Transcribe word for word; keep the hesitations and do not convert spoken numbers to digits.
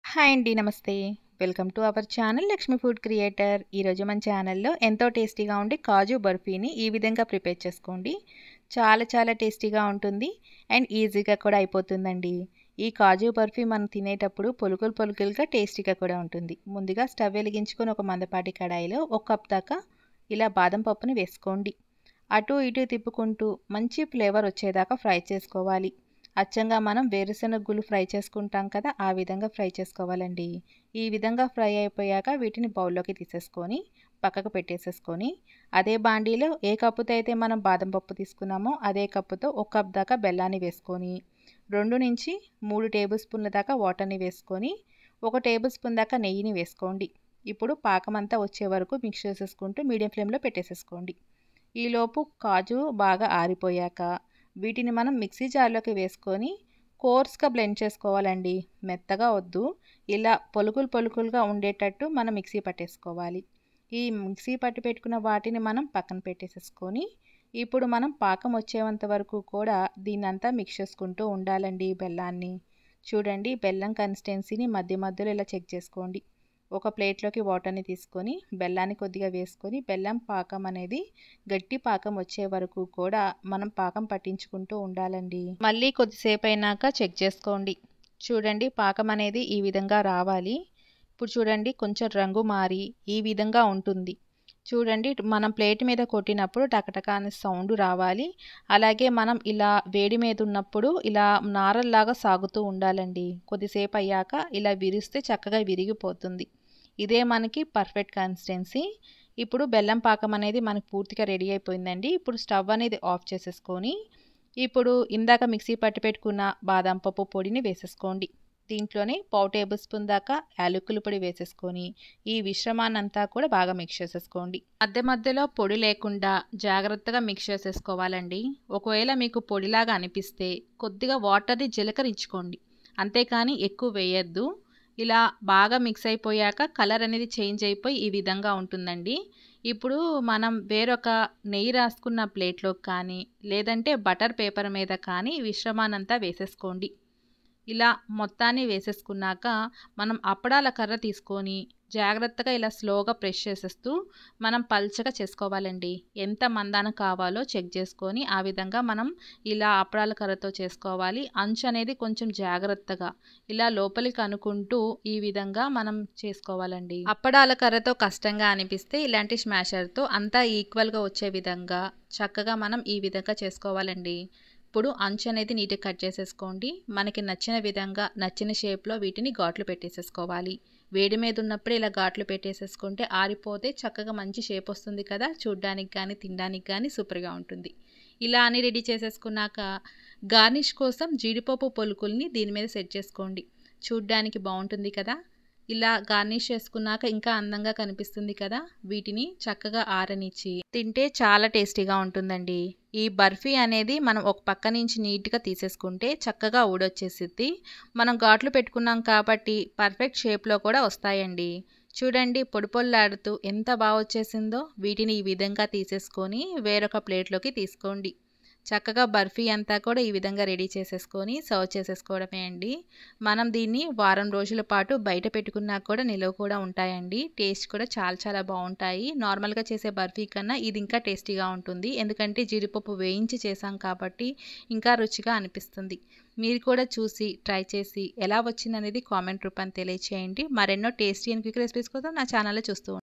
Hi అండి. నమస్తే. Welcome to our channel Lakshmi food creator. ఈరోజు మన ఛానల్‌లో ఎంతో టేస్టీగా ఉండే కాజు బర్ఫీని ఈ విధంగా ప్రిపేర్ చేసుకోండి. చాలా చాలా టేస్టీగా ఉంటుంది అండ్ ఈజీగా కూడా అయిపోతుందండి. ఈ కాజు బర్ఫీ మనం తినేటప్పుడు పొలుకులు పొలుకులుగా టేస్టీగా కూడా ఉంటుంది. ముందుగా స్టవ్ వెలిగించుకొని ఒక మందపాటి కడాయిలో ఒక కప్ దాకా ఇలా బాదం పప్పుని వేసుకోండి. అటు ఇటు తిప్పుకుంటూ మంచి ఫ్లేవర్ వచ్చేదాకా ఫ్రై చేసుకోవాలి. అచ్చంగా మనం వేరుశనగ గుళ్ళు ఫ్రై చేసుకుంటాం కదా, ఆ విధంగా ఫ్రై చేసుకోవాలండి. ఈ విధంగా ఫ్రై అయిపోయాక వీటిని బౌల్లోకి తీసేసుకొని పక్కకు పెట్టేసేసుకొని అదే బాండీలో ఏ కప్పుతో అయితే మనం బాదం పప్పు తీసుకున్నామో అదే కప్పుతో ఒక కప్ దాకా బెల్లాన్ని వేసుకొని రెండు నుంచి మూడు టేబుల్ స్పూన్ల దాకా వాటర్ని వేసుకొని ఒక టేబుల్ స్పూన్ దాకా నెయ్యిని వేసుకోండి. ఇప్పుడు పాకం అంతా వచ్చే వరకు మిక్స్ చేసేసుకుంటూ మీడియం ఫ్లేమ్లో పెట్టేసేసుకోండి. ఈలోపు కాజు బాగా ఆరిపోయాక వీటిని మనం మిక్సీ జార్లోకి వేసుకొని కోర్స్గా బ్లెండ్ చేసుకోవాలండి. మెత్తగా వద్దు, ఇలా పొలుకులు పొలుకులుగా ఉండేటట్టు మనం మిక్సీ పట్టేసుకోవాలి. ఈ మిక్సీ పట్టి పెట్టుకున్న వాటిని మనం పక్కన పెట్టేసేసుకొని ఇప్పుడు మనం పాకం వచ్చేంత వరకు కూడా దీన్నంతా మిక్స్ చేసుకుంటూ ఉండాలండి బెల్లాన్ని. చూడండి, బెల్లం కన్సిస్టెన్సీని మధ్య మధ్యలో ఇలా చెక్ చేసుకోండి. ఒక ప్లేట్లోకి వాటర్ని తీసుకొని బెల్లాన్ని కొద్దిగా వేసుకొని బెల్లం పాకం అనేది గట్టి పాకం వచ్చే వరకు కూడా మనం పాకం పట్టించుకుంటూ ఉండాలండి. మళ్ళీ కొద్దిసేపు అయినాక చెక్ చేసుకోండి. చూడండి, పాకం అనేది ఈ విధంగా రావాలి. ఇప్పుడు చూడండి, కొంచెం రంగు మారి ఈ విధంగా ఉంటుంది. చూడండి, మనం ప్లేట్ మీద కొట్టినప్పుడు టకటక అనే సౌండ్ రావాలి. అలాగే మనం ఇలా వేడి మీద ఉన్నప్పుడు ఇలా నారల్లాగా సాగుతూ ఉండాలండి. కొద్దిసేపు అయ్యాక ఇలా విరిస్తే చక్కగా విరిగిపోతుంది. ఇదే మనకి పర్ఫెక్ట్ కన్సిస్టెన్సీ. ఇప్పుడు బెల్లం పాకం అనేది మనకు పూర్తిగా రెడీ అయిపోయిందండి. ఇప్పుడు స్టవ్ అనేది ఆఫ్ చేసేసుకొని ఇప్పుడు ఇందాక మిక్సీ పట్టి పెట్టుకున్న బాదం పప్పు పొడిని వేసేసుకోండి. దీంట్లోనే పావు టేబుల్ స్పూన్ దాకా యాలకుల పొడి వేసేసుకొని ఈ మిశ్రమాన్ని అంతా కూడా బాగా మిక్స్ చేసేసుకోండి. మధ్య మధ్యలో పొడి లేకుండా జాగ్రత్తగా మిక్స్ చేసేసుకోవాలండి. ఒకవేళ మీకు పొడిలాగా అనిపిస్తే కొద్దిగా వాటర్ని జీలకరించుకోండి, అంతేకాని ఎక్కువ వేయద్దు. ఇలా బాగా మిక్స్ అయిపోయాక కలర్ అనేది చేంజ్ అయిపోయి ఈ విధంగా ఉంటుందండి. ఇప్పుడు మనం వేరొక నెయ్యి రాసుకున్న ప్లేట్లోకి కానీ లేదంటే బటర్ పేపర్ మీద కానీ మిశ్రమాన్నంతా వేసేసుకోండి. ఇలా మొత్తాన్ని వేసేసుకున్నాక మనం అప్పడాల కర్ర తీసుకొని జాగ్రత్తగా ఇలా స్లోగా ప్రెస్ చేసేస్తూ మనం పల్చగా చేసుకోవాలండి. ఎంత మందాన కావాలో చెక్ చేసుకొని ఆ విధంగా మనం ఇలా అప్పడాల కర్రతో చేసుకోవాలి. అంచు అనేది కొంచెం జాగ్రత్తగా ఇలా లోపలికి అనుకుంటూ ఈ విధంగా మనం చేసుకోవాలండి. అప్పడాల కర్రతో కష్టంగా అనిపిస్తే ఇలాంటి స్మాషర్తో అంతా ఈక్వల్గా వచ్చే విధంగా చక్కగా మనం ఈ విధంగా చేసుకోవాలండి. ఇప్పుడు అంచు అనేది నీట్గా కట్ చేసేసుకోండి. మనకి నచ్చిన విధంగా నచ్చిన షేప్లో వీటిని ఘాట్లు పెట్టేసేసుకోవాలి. వేడి మీద ఉన్నప్పుడు ఇలా ఘాట్లు పెట్టేసేసుకుంటే ఆరిపోతే చక్కగా మంచి షేప్ వస్తుంది కదా, చూడ్డానికి కానీ తినడానికి కానీ సూపర్గా ఉంటుంది. ఇలా అని రెడీ చేసేసుకున్నాక గార్నిష్ కోసం జీడిపప్పు పొలుకుల్ని దీని మీద సెట్ చేసుకోండి. చూడ్డానికి బాగుంటుంది కదా. ఇలా గార్నిష్ చేసుకున్నాక ఇంకా అందంగా కనిపిస్తుంది కదా. వీటిని చక్కగా ఆరనిచ్చి తింటే చాలా టేస్టీగా ఉంటుందండి. ఈ బర్ఫీ అనేది మనం ఒక పక్క నుంచి నీట్గా తీసేసుకుంటే చక్కగా ఊడొచ్చేసిద్ది. మనం ఘాట్లు పెట్టుకున్నాం కాబట్టి పర్ఫెక్ట్ షేప్లో కూడా వస్తాయండి. చూడండి, పొడి పొల్లాడుతూ ఎంత బాగా వచ్చేసిందో. వీటిని ఈ విధంగా తీసేసుకొని వేరొక ప్లేట్లోకి తీసుకోండి. చక్కగా బర్ఫీ అంతా కూడా ఈ విధంగా రెడీ చేసేసుకొని సర్వ్ చేసేసుకోవడమే అండి. మనం దీన్ని వారం రోజుల పాటు బయట పెట్టుకున్నా కూడా నిలవ కూడా ఉంటాయండి. టేస్ట్ కూడా చాలా చాలా బాగుంటాయి. నార్మల్గా చేసే బర్ఫీ కన్నా ఇది ఇంకా టేస్టీగా ఉంటుంది, ఎందుకంటే జీడిపప్పు వేయించి చేసాం కాబట్టి ఇంకా రుచిగా అనిపిస్తుంది. మీరు కూడా చూసి ట్రై చేసి ఎలా వచ్చిందనేది కామెంట్ రూపాన్ని తెలియచేయండి. మరెన్నో టేస్టీ అండ్ క్విక్ రెసిపీస్ కోసం నా ఛానల్లో చూస్తూ